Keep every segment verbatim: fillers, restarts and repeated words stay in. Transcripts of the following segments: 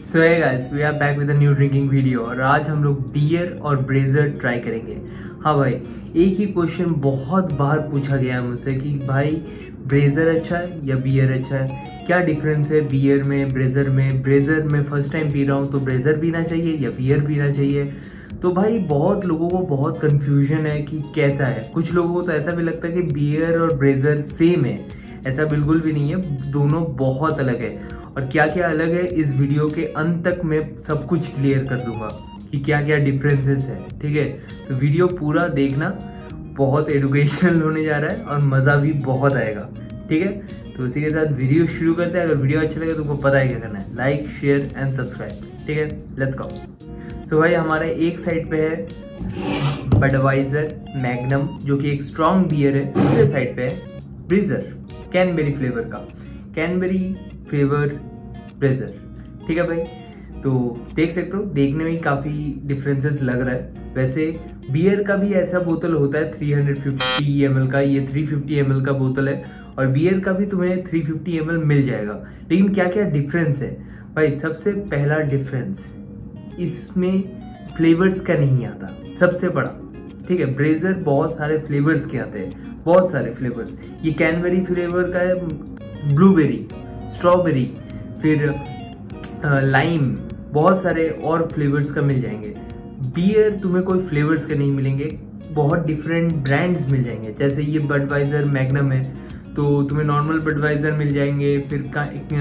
So hey guys, we are back with a new drinking video और आज हम लोग बियर और ब्रेजर ट्राई करेंगे। हाँ भाई, एक ही क्वेश्चन बहुत बार पूछा गया है मुझसे कि भाई ब्रेजर अच्छा है या बियर अच्छा है, क्या डिफरेंस है बियर में ब्रेजर में। ब्रेजर में फर्स्ट टाइम पी रहा हूँ तो ब्रेजर पीना चाहिए या बियर पीना चाहिए। तो भाई बहुत लोगों को बहुत कंफ्यूजन है कि कैसा है। कुछ लोगों को तो ऐसा भी लगता है कि बियर और ब्रेजर सेम है, ऐसा बिल्कुल भी नहीं है, दोनों बहुत अलग है। और क्या क्या अलग है इस वीडियो के अंत तक मैं सब कुछ क्लियर कर दूंगा कि क्या क्या डिफरेंसेस है। ठीक है, तो वीडियो पूरा देखना, बहुत एजुकेशनल होने जा रहा है और मज़ा भी बहुत आएगा। ठीक है, तो उसी के साथ वीडियो शुरू करते हैं। अगर वीडियो अच्छा लगे तो तुमको पता है क्या करना है, लाइक शेयर एंड सब्सक्राइब। ठीक है, लेट्स गो। सो भाई हमारे एक साइड पे है बडवाइजर मैग्नम जो कि एक स्ट्रॉन्ग बियर है, दूसरे साइड पे है ब्रेजर कैनबेरी फ्लेवर का, कैनबेरी फ्लेवर ब्रेजर। ठीक है भाई, तो देख सकते हो देखने में ही काफ़ी डिफरेंसेस लग रहा है। वैसे बियर का भी ऐसा बोतल होता है तीन सौ पचास एम एल का, ये तीन सौ पचास एम एल का बोतल है और बियर का भी तुम्हें तीन सौ पचास एम एल मिल जाएगा। लेकिन क्या क्या डिफरेंस है भाई, सबसे पहला डिफरेंस इसमें फ्लेवर्स का नहीं आता, सबसे बड़ा। ठीक है, ब्रेजर बहुत सारे फ्लेवर्स के आते हैं, बहुत सारे फ्लेवर्स। ये कैनबेरी फ्लेवर का है, ब्लूबेरी, स्ट्रॉबेरी, फिर लाइम, बहुत सारे और फ्लेवर्स का मिल जाएंगे। बियर तुम्हें कोई फ्लेवर्स के नहीं मिलेंगे, बहुत डिफरेंट ब्रांड्स मिल जाएंगे। जैसे ये बडवाइजर मैग्नम है तो तुम्हें नॉर्मल बडवाइजर मिल जाएंगे, फिर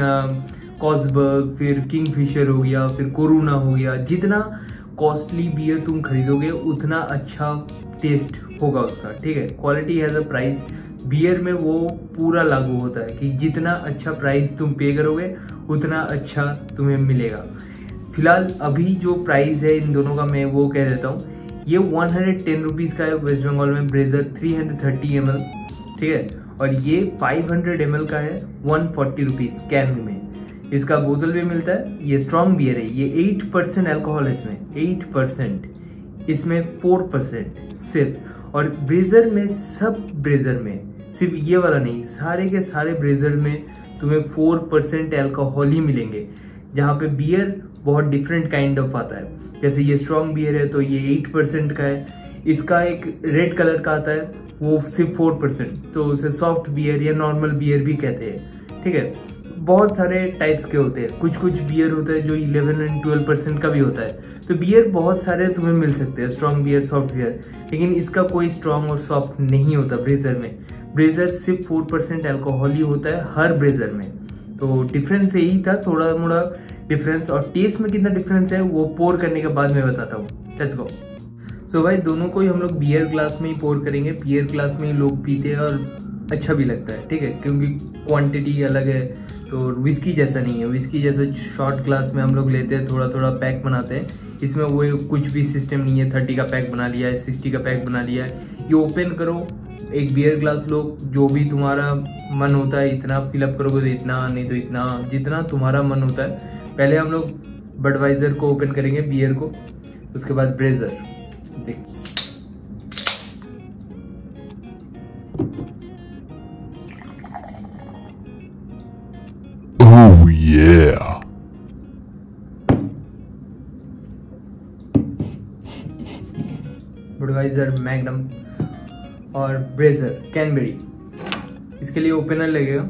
कॉसबर्ग, फिर किंगफिशर हो गया, फिर कोरोना हो गया। जितना कॉस्टली बियर तुम खरीदोगे उतना अच्छा टेस्ट होगा उसका। ठीक है, quality has a price, beer में वो पूरा लागू होता है कि जितना अच्छा प्राइस तुम पे करोगे उतना अच्छा तुम्हें मिलेगा। फिलहाल अभी जो प्राइस है इन दोनों का मैं वो कह देता हूँ। ये वन हंड्रेड टेन रुपीज़ का है वेस्ट बंगाल में Breezer three hundred thirty ML एल। ठीक है, और ये फाइव हंड्रेड एम एल का है वन फोर्टी रुपीज़ कैन में। इसका बोतल भी मिलता है। ये स्ट्रॉन्ग बियर है, ये एट परसेंट एल्कोहल है इसमें, एट परसेंट, इसमें फोर परसेंट सिर्फ। और ब्रेजर में, सब ब्रेजर में, सिर्फ ये वाला नहीं, सारे के सारे ब्रेजर में तुम्हें फोर परसेंट एल्कोहल ही मिलेंगे, जहाँ पे बियर बहुत डिफरेंट काइंड ऑफ आता है। जैसे ये स्ट्रॉन्ग बियर है तो ये एट परसेंट का है, इसका एक रेड कलर का आता है वो सिर्फ फोर परसेंट, तो उसे सॉफ्ट बियर या नॉर्मल बियर भी कहते हैं। ठीक है, बहुत सारे टाइप्स के होते हैं, कुछ कुछ बियर होता है जो इलेवन एंड ट्वेल्व परसेंट का भी होता है। तो बियर बहुत सारे तुम्हें मिल सकते हैं, स्ट्रॉन्ग बियर, सॉफ्ट बियर, लेकिन इसका कोई स्ट्रॉन्ग और सॉफ्ट नहीं होता ब्रेजर में। ब्रेजर सिर्फ फोर परसेंट एल्कोहल ही होता है हर ब्रेजर में। तो डिफरेंस यही था, थोड़ा मोड़ा डिफरेंस। और टेस्ट में कितना डिफरेंस है वो पोर करने के बाद मैं बताता हूँ। Let's go. सो भाई दोनों को ही हम लोग बियर ग्लास में ही पोर करेंगे, बियर ग्लास में ही लोग पीते हैं और अच्छा भी लगता है। ठीक है, क्योंकि क्वांटिटी अलग है, तो विस्की जैसा नहीं है। विस्की जैसा शॉर्ट ग्लास में हम लोग लेते हैं, थोड़ा थोड़ा पैक बनाते हैं। इसमें वो कुछ भी सिस्टम नहीं है, थर्टी का पैक बना लिया है, सिक्सटी का पैक बना लिया है। ये ओपन करो, एक बियर ग्लास लो, जो भी तुम्हारा मन होता है इतना फिलअप करोगे तो इतना, नहीं तो इतना, जितना तुम्हारा मन होता है। पहले हम लोग बडवाइजर को ओपन करेंगे, बियर को, उसके बाद ब्रेजर। देख Oh yeah. बडवाइजर मैग्नम और ब्रेजर कैनबेरी, इसके लिए ओपनर लगेगा।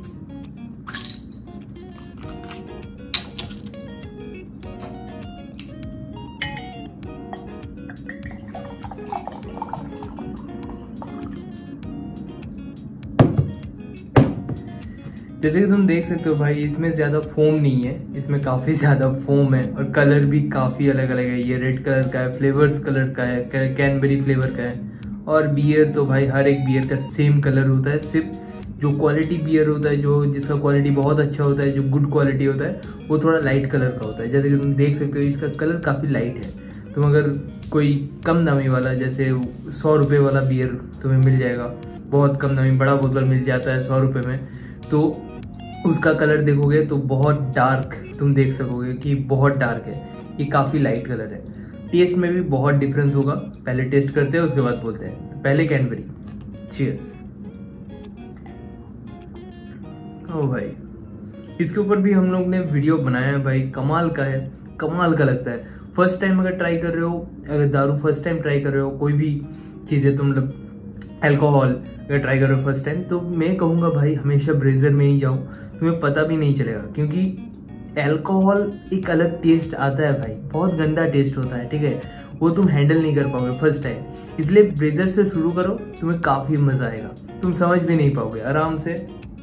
जैसे कि तुम देख सकते हो भाई, इसमें ज़्यादा फोम नहीं है, इसमें काफ़ी ज़्यादा फोम है और कलर भी काफ़ी अलग अलग है। ये रेड कलर का है, फ्लेवर्स कलर का है, कैनबेरी फ्लेवर का है। और बियर तो भाई हर एक बियर का सेम कलर होता है, सिर्फ जो क्वालिटी बियर होता है, जो जिसका क्वालिटी बहुत अच्छा होता है, जो गुड क्वालिटी होता है, वो थोड़ा लाइट कलर का होता है। जैसे कि तुम देख सकते हो इसका कलर काफ़ी लाइट है। तुम अगर कोई कम दामी वाला, जैसे सौ रुपये वाला बियर तुम्हें मिल जाएगा, बहुत कम दामी बड़ा बोतल मिल जाता है सौ रुपये में, तो उसका कलर देखोगे तो बहुत डार्क तुम देख सकोगे कि बहुत डार्क है। ये काफ़ी लाइट कलर है। टेस्ट में भी बहुत डिफरेंस होगा, पहले टेस्ट करते हैं उसके बाद बोलते हैं। तो पहले कैनबेरी, चीयर्स। ओ भाई इसके ऊपर भी हम लोग ने वीडियो बनाया है भाई, कमाल का है, कमाल का लगता है। फर्स्ट टाइम अगर ट्राई कर रहे हो, अगर दारू फर्स्ट टाइम ट्राई कर रहे हो, कोई भी चीज़ें तुम मतलब अल्कोहल अगर ट्राई कर रहे हो फर्स्ट टाइम, तो मैं कहूँगा भाई हमेशा ब्रेजर में ही जाओ, तुम्हें पता भी नहीं चलेगा। क्योंकि अल्कोहल एक अलग टेस्ट आता है भाई, बहुत गंदा टेस्ट होता है, ठीक है, वो तुम हैंडल नहीं कर पाओगे फर्स्ट टाइम। इसलिए ब्रेजर से शुरू करो, तुम्हें काफ़ी मज़ा आएगा, तुम समझ भी नहीं पाओगे आराम से।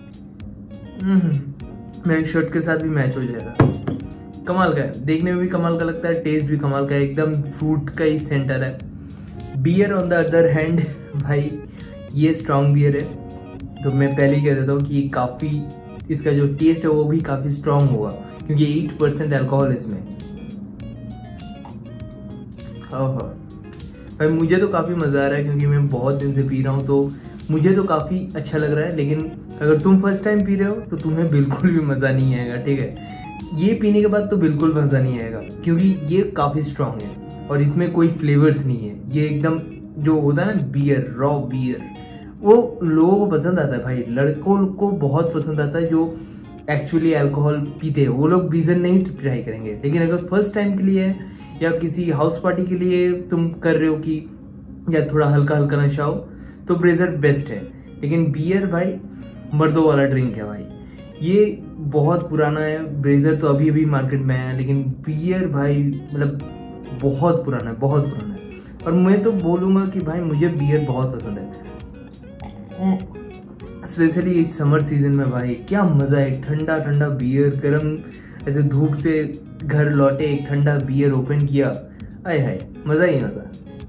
मेरे शर्ट के साथ भी मैच हो जाएगा। कमाल का है, देखने में भी कमाल का लगता है, टेस्ट भी कमाल का है, एकदम फ्रूट का ही सेंटर है। Beer on the other hand भाई ये स्ट्रॉन्ग बियर है, तो मैं पहले ही कह देता हूँ कि ये काफ़ी, इसका जो टेस्ट है वो भी काफ़ी स्ट्रॉन्ग होगा, क्योंकि एट परसेंट अल्कोहल इसमें। ओहो भाई मुझे तो काफ़ी मज़ा आ रहा है, क्योंकि मैं बहुत दिन से पी रहा हूँ, तो मुझे तो काफ़ी अच्छा लग रहा है। लेकिन अगर तुम फर्स्ट टाइम पी रहे हो तो तुम्हें बिल्कुल भी मज़ा नहीं आएगा, ठीक है, ये पीने के बाद तो बिल्कुल मज़ा नहीं आएगा, क्योंकि ये काफ़ी स्ट्रॉन्ग है और इसमें कोई फ्लेवर्स नहीं है। ये एकदम जो होता है ना बियर, रॉ बियर, वो लोगों को पसंद आता है भाई, लड़कों को बहुत पसंद आता है जो एक्चुअली अल्कोहल पीते हैं, वो लोग बीजर नहीं ट्राई करेंगे। लेकिन अगर फर्स्ट टाइम के लिए या किसी हाउस पार्टी के लिए तुम कर रहे हो कि या थोड़ा हल्का हल्का नशा हो, तो ब्रेजर बेस्ट है। लेकिन बियर भाई मर्दों वाला ड्रिंक है भाई, ये बहुत पुराना है। ब्रेजर तो अभी अभी मार्केट में है, लेकिन बियर भाई मतलब बहुत पुराना है, बहुत पुराना है। और मैं तो बोलूँगा कि भाई मुझे बियर बहुत पसंद है, स्पेशली इस समर सीजन में भाई क्या मज़ा है। ठंडा ठंडा बियर, गर्म ऐसे धूप से घर लौटे, एक ठंडा बियर ओपन किया, आए हाय मज़ा ही मज़ा।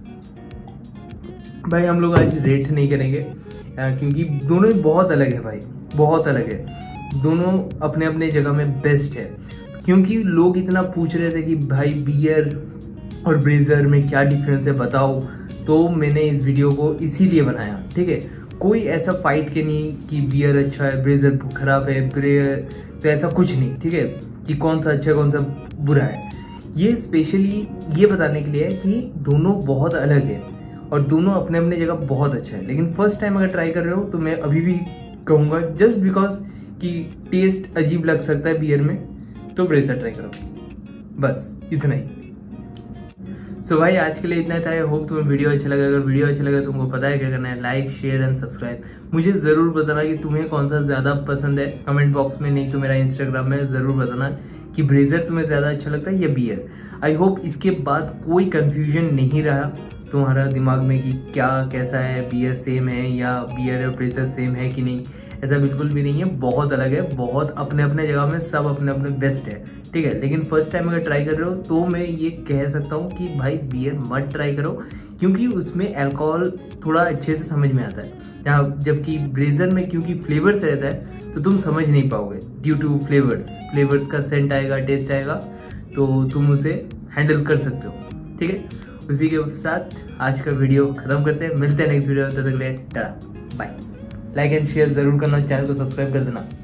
भाई हम लोग आज रेट नहीं करेंगे, क्योंकि दोनों ही बहुत अलग है भाई, बहुत अलग है, दोनों अपने अपने जगह में बेस्ट है। क्योंकि लोग इतना पूछ रहे थे कि भाई बियर और ब्रेजर में क्या डिफरेंस है बताओ, तो मैंने इस वीडियो को इसीलिए बनाया, ठीक है। कोई ऐसा फाइट के नहीं कि बियर अच्छा है ब्रेजर खराब है, ब्रेयर तो ऐसा कुछ नहीं, ठीक है, कि कौन सा अच्छा है कौन सा बुरा है। ये स्पेशली ये बताने के लिए है कि दोनों बहुत अलग है और दोनों अपने अपने जगह बहुत अच्छा है। लेकिन फर्स्ट टाइम अगर ट्राई कर रहे हो तो मैं अभी भी कहूँगा, जस्ट बिकॉज कि टेस्ट अजीब लग सकता है बियर में, तो ब्रेजर ट्राई करो, बस इतना ही। सो so भाई आज के लिए इतना था। आई होप तुम्हें वीडियो अच्छा लगा। अगर वीडियो अच्छा लगा तुमको पता है क्या करना है, लाइक शेयर एंड सब्सक्राइब। मुझे ज़रूर बताना कि तुम्हें कौन सा ज़्यादा पसंद है, कमेंट बॉक्स में, नहीं तो मेरा इंस्टाग्राम में ज़रूर बताना कि ब्रेजर तुम्हें ज़्यादा अच्छा लगता है या बियर। आई होप इसके बाद कोई कन्फ्यूजन नहीं रहा तुम्हारा दिमाग में कि क्या कैसा है, बियर सेम है या बियर और ब्रेजर सेम है कि नहीं। ऐसा बिल्कुल भी नहीं है, बहुत अलग है, बहुत अपने अपने जगह में सब अपने अपने बेस्ट है, ठीक है। लेकिन फर्स्ट टाइम अगर ट्राई कर रहे हो तो मैं ये कह सकता हूँ कि भाई बियर मत ट्राई करो, क्योंकि उसमें अल्कोहल थोड़ा अच्छे से समझ में आता है, जहाँ जबकि ब्रेजर में क्योंकि फ्लेवर्स रहता है तो तुम समझ नहीं पाओगे ड्यू टू फ्लेवर्स। फ्लेवर्स का सेंट आएगा, टेस्ट आएगा, तो तुम उसे हैंडल कर सकते हो, ठीक है। उसी के साथ आज का वीडियो खत्म करते हैं, मिलते हैं नेक्स्ट वीडियो में, तब तक के लिए tata bye. Like and share जरूर करना, चैनल को सब्सक्राइब कर देना।